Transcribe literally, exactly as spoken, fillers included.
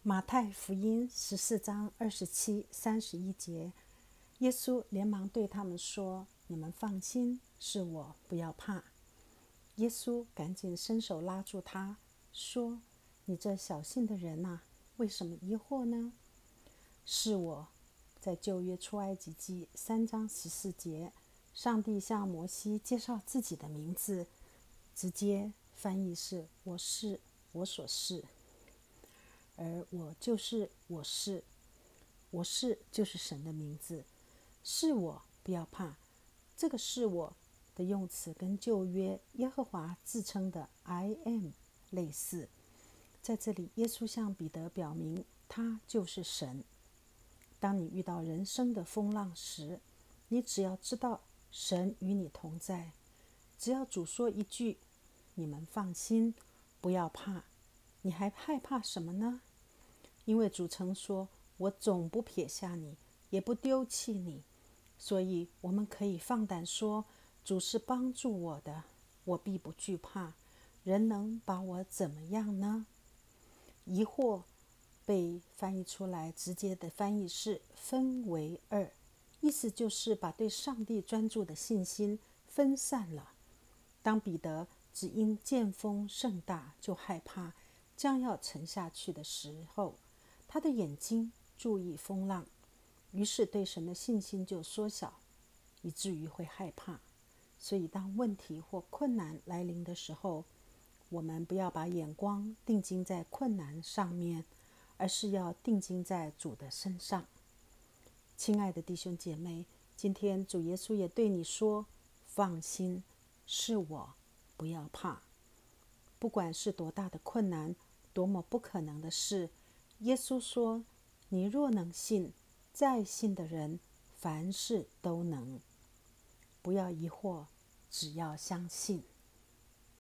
马太福音十四章二十七、三十一节，耶稣连忙对他们说：“你们放心，是我，不要怕。”耶稣赶紧伸手拉住他，说：“你这小信的人啊，为什么疑惑呢？是我。”在旧约出埃及记三章十四节，上帝向摩西介绍自己的名字，直接翻译是“我是，我所是”。而我就是我是，我是就是神的名字，是我，不要怕。这个是我的用词跟旧约耶和华自称的 I am 类似。在这里，耶稣向彼得表明他就是神。当你遇到人生的风浪时，你只要知道神与你同在，只要主说一句，你们放心，不要怕，你还害怕什么呢？因为主曾说，我总不撇下你，也不丢弃你，所以我们可以放胆说，主是帮助我的，我必不惧怕，人能把我怎么样呢？疑惑被翻译出来，直接的翻译是分为二，意思就是把对上帝专注的信心分散了。当彼得只因见风甚大就害怕将要沉下去的时候，他的眼睛注意风浪，于是对神的信心就缩小，以至于会害怕。所以当问题或困难来临的时候，我们不要把眼光定睛在困难上面，而是要定睛在主的身上。亲爱的弟兄姐妹，今天主耶稣也对你说，放心，是我，不要怕。不管是多大的困难，多么不可能的事，耶稣说，你若能信，在信的人凡事都能。不要疑惑，只要相信。